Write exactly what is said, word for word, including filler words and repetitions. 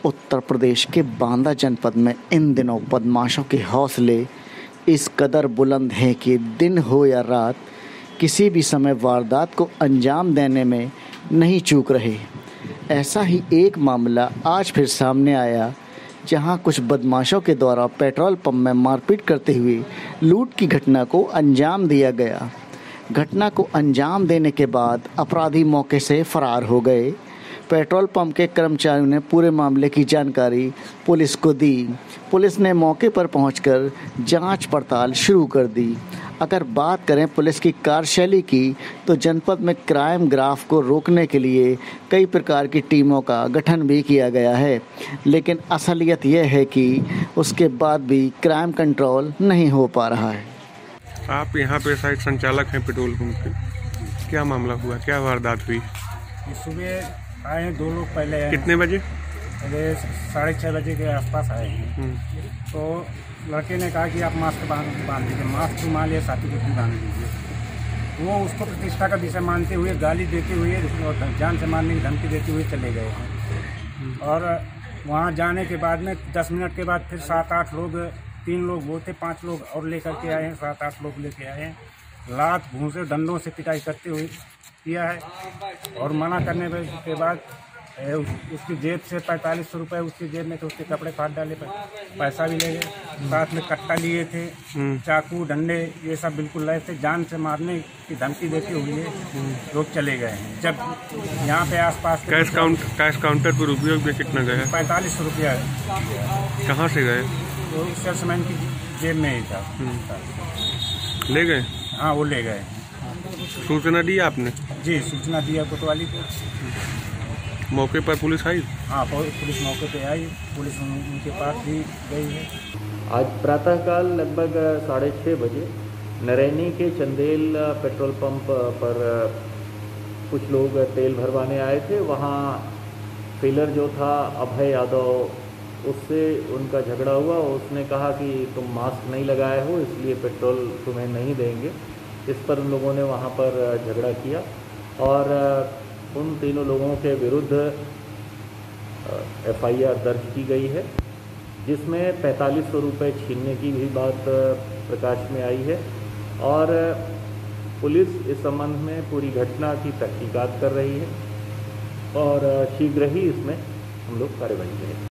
उत्तर प्रदेश के बांदा जनपद में इन दिनों बदमाशों के हौसले इस कदर बुलंद हैं कि दिन हो या रात किसी भी समय वारदात को अंजाम देने में नहीं चूक रहे। ऐसा ही एक मामला आज फिर सामने आया, जहां कुछ बदमाशों के द्वारा पेट्रोल पंप में मारपीट करते हुए लूट की घटना को अंजाम दिया गया। घटना को अंजाम देने के बाद अपराधी मौके से फरार हो गए। पेट्रोल पंप के कर्मचारियों ने पूरे मामले की जानकारी पुलिस को दी। पुलिस ने मौके पर पहुंचकर जांच पड़ताल शुरू कर दी। अगर बात करें पुलिस की कार्यशैली की, तो जनपद में क्राइम ग्राफ को रोकने के लिए कई प्रकार की टीमों का गठन भी किया गया है, लेकिन असलियत यह है कि उसके बाद भी क्राइम कंट्रोल नहीं हो पा रहा है। आप यहाँ पे साइड संचालक हैं पेट्रोल पंप के, क्या मामला हुआ, क्या वारदात हुई? सुबह आए दो लोग पहले आए। कितने बजे? पहले साढ़े छः बजे के आसपास आए हैं। तो लड़के ने कहा कि आप मास्क बांध बांध दीजिए, मास्क तो मान लिया, साथी को भी बांध दीजिए। वो उसको प्रतिष्ठा का विषय मानते हुए गाली देते हुए और जान से मारने की धमकी देते हुए चले गए हैं। और वहाँ जाने के बाद में दस मिनट के बाद फिर सात आठ लोग, तीन लोग वो थे, पाँच लोग और लेकर के आए हैं, सात आठ लोग लेके आए हैं। लात भूसे डंडों से पिटाई करते हुए किया है। और मना करने के बाद उस, उसकी जेब से पैंतालीस सौ रुपये उसकी जेब में थे, उसके कपड़े फाड़ डाले, पैसा भी ले गए, साथ में कट्टा लिए थे, चाकू डंडे ये सब बिल्कुल लाए थे। जान से मारने की धमकी देते हुए लोग चले गए हैं। जब यहाँ पे आसपास कैश काउंट कैश काउंटर पर रुपये में कितना गया? पैंतालीस सौ रुपया। कहाँ से गए? तो सेल्समैन की जेब में ही था। ले गए? हाँ, वो ले गए। सूचना दी आपने? जी, सूचना दिया कोतवाली को। मौके पर पुलिस आई? हाँ, पुलिस मौके पे आई, पुलिस उनके पास भी गई है। आज प्रातःकाल लगभग साढ़े छः बजे नरैनी के चंदेल पेट्रोल पंप पर कुछ लोग तेल भरवाने आए थे। वहाँ फीलर जो था अभय यादव, उससे उनका झगड़ा हुआ। उसने कहा कि तुम मास्क नहीं लगाए हो, इसलिए पेट्रोल तुम्हें नहीं देंगे। इस पर उन लोगों ने वहाँ पर झगड़ा किया और उन तीनों लोगों के विरुद्ध एफ आई आर दर्ज की गई है, जिसमें पैंतालीस सौ रुपये छीनने की भी बात प्रकाश में आई है। और पुलिस इस संबंध में पूरी घटना की तहकीकात कर रही है और शीघ्र ही इसमें हम लोग कार्रवाई करेंगे।